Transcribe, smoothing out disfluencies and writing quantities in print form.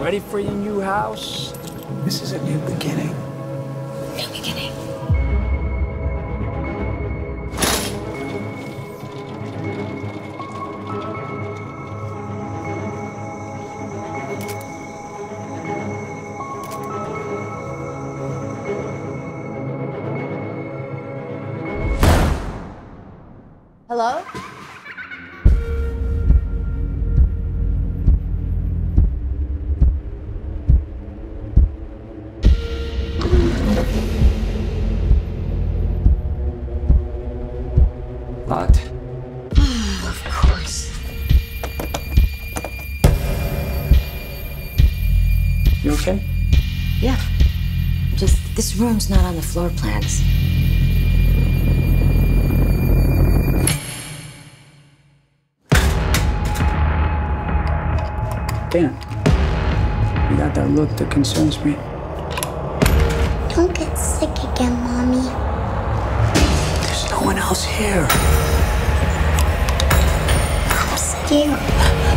Ready for your new house? This is a new beginning. New beginning. Hello? Locked? Of course. You okay? Yeah. Just this room's not on the floor plans. Dan, you got that look that concerns me. Don't get sick again, Mommy. There's no one else here. I'm scared.